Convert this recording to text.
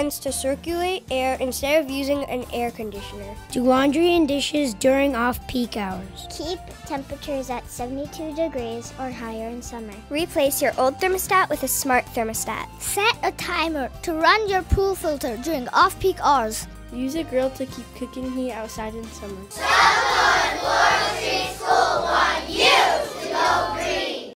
fans to circulate air instead of using an air conditioner. Do laundry and dishes during off-peak hours. Keep temperatures at 72 degrees or higher in summer. Replace your old thermostat with a smart thermostat. Set a timer to run your pool filter during off-peak hours. Use a grill to keep cooking heat outside in summer. South Florida Street School want you to go green.